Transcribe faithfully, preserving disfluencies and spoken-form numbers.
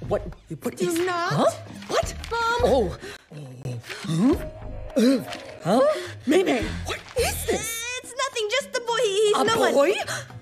What? What Do is? not. Huh? What? Mom. Oh. Oh. Huh? Uh, huh? Mei Mei, what is this? It's nothing, just the boy. He's A no one. boy?